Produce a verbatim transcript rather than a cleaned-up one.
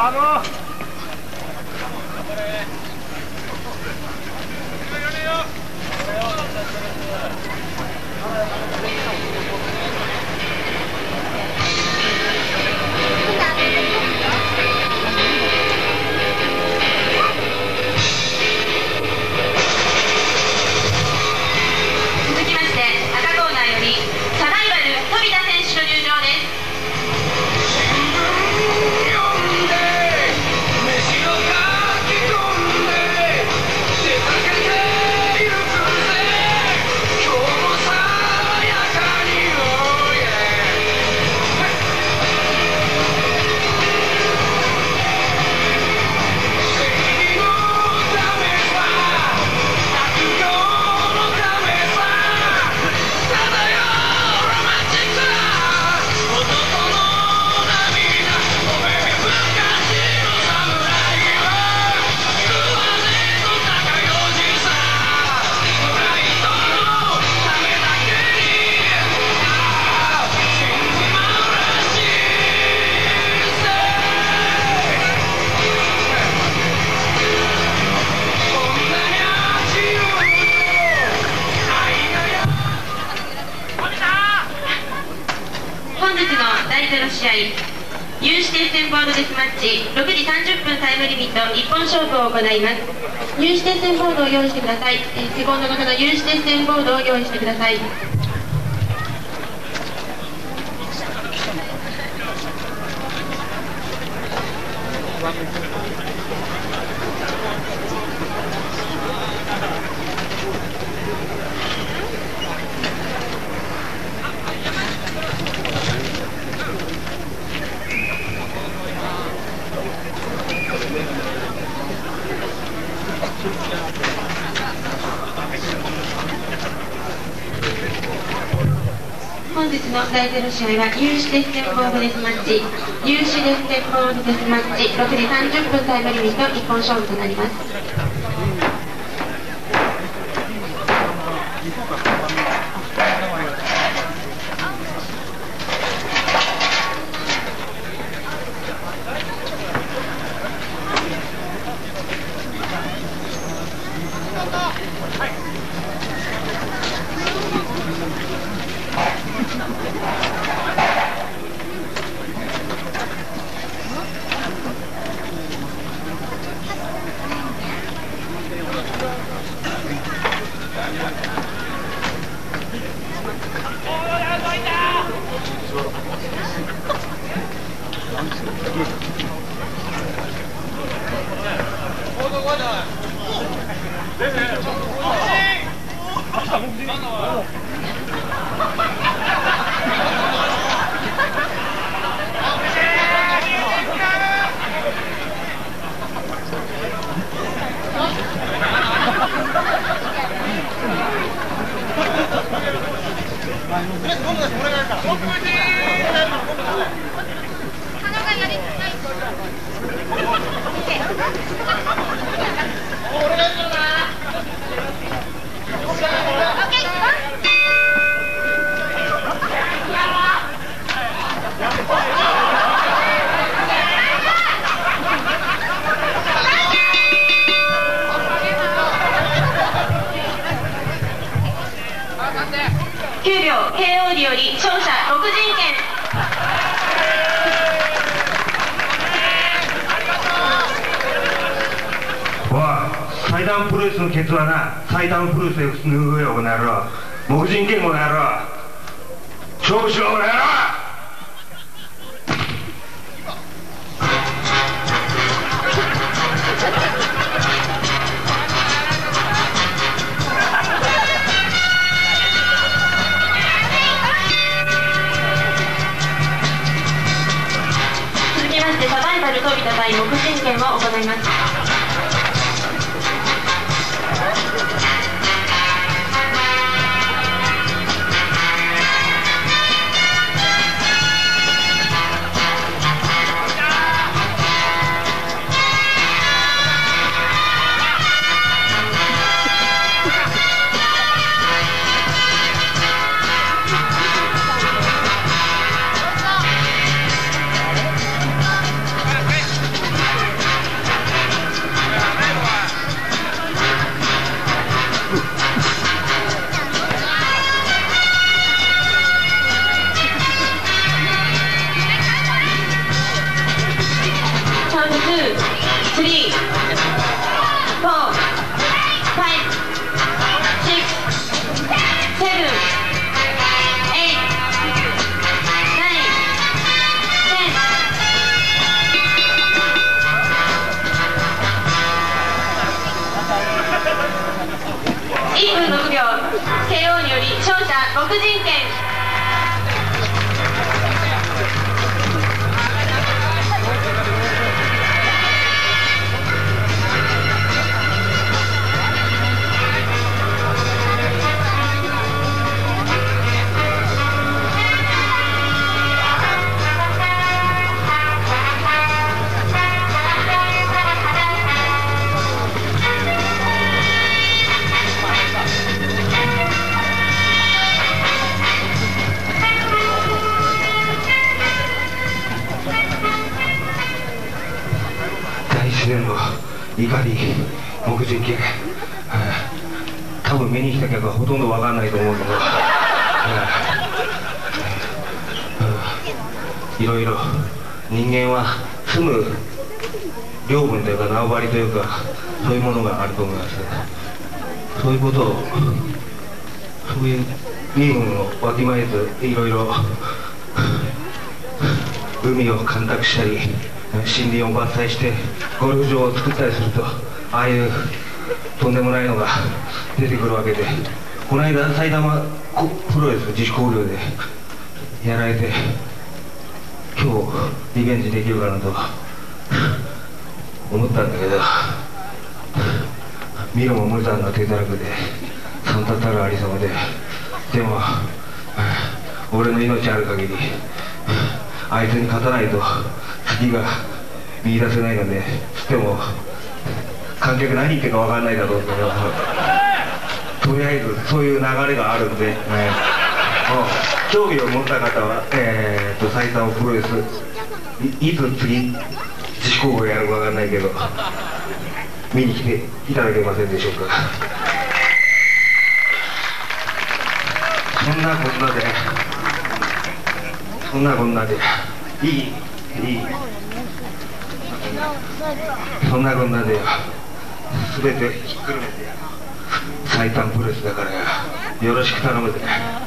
あの続きまして赤コーナーよりサバイバル飛田選手の入場です。本日のだいゼロ試合、有指定戦ボードデスマッチろくじさんじゅっぷんタイムリミット一本勝負を行います。有指定戦ボードを用意してください。えー、セコンドの方、有指定戦ボードを用意してください。本日のだいゼロ試合は有指定戦ボードデスマッチ有指定戦ボードデスマッチろくじさんじゅっぷんタイムリミット一本勝負となります。きゅうびょう ケーオー により勝者ろくじんけん。 おい、祭壇プロレスのケツはな、祭壇プロレスで脱ぐよ、この野郎。黙人剣、この野郎。勝負しろ、この野郎。 サバイバル飛田対黙人剣を行います。 怒り、黙人犬、多分見に来た客はほとんど分かんないと思うけど、いろいろ人間は住む領分というか縄張りというかそういうものがあると思います。そういうことをそういう身分をわきまえずいろいろ海を干拓したり森林を伐採してゴルフ場を作ったりするとああいうとんでもないのが出てくるわけで、この間埼玉プロレス自主興行でやられて今日リベンジできるかなと思ったんだけど、見ろも無残な手たらくで三たたるありさまで、でも俺の命ある限りあいつに勝たないと次が見出せないので、つっても観客何言ってるか分かんないだろうけど、とりあえずそういう流れがあるんで、ね、興味を持った方は、えー、と埼玉プロレス い, いつ次自主興行やるか分かんないけど見に来ていただけませんでしょうか。そんなこんなでそんなこんなでいいいいそんなこんなで全てひっくるめて埼玉プロレスだからよろしく頼むぜ。